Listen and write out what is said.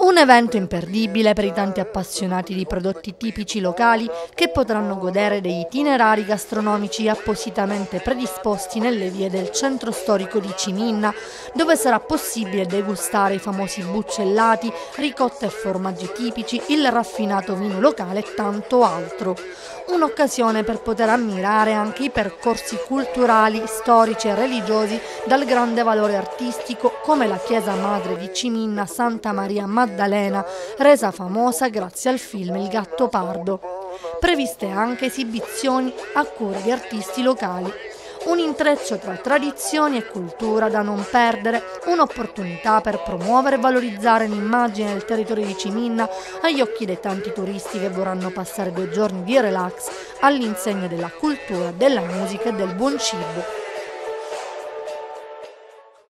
Un evento imperdibile per i tanti appassionati di prodotti tipici locali che potranno godere degli itinerari gastronomici appositamente predisposti nelle vie del centro storico di Ciminna, dove sarà possibile degustare i famosi buccellati, ricotte e formaggi tipici, il raffinato vino locale e tanto altro. Un'occasione per poter ammirare anche i percorsi culturali, storici e religiosi dal grande valore artistico, come la chiesa madre di Ciminna Santa Maria Maddalena, resa famosa grazie al film Il Gattopardo. Previste anche esibizioni a cura di artisti locali. Un intreccio tra tradizioni e cultura da non perdere, un'opportunità per promuovere e valorizzare l'immagine del territorio di Ciminna agli occhi dei tanti turisti che vorranno passare 2 giorni di relax all'insegna della cultura, della musica e del buon cibo.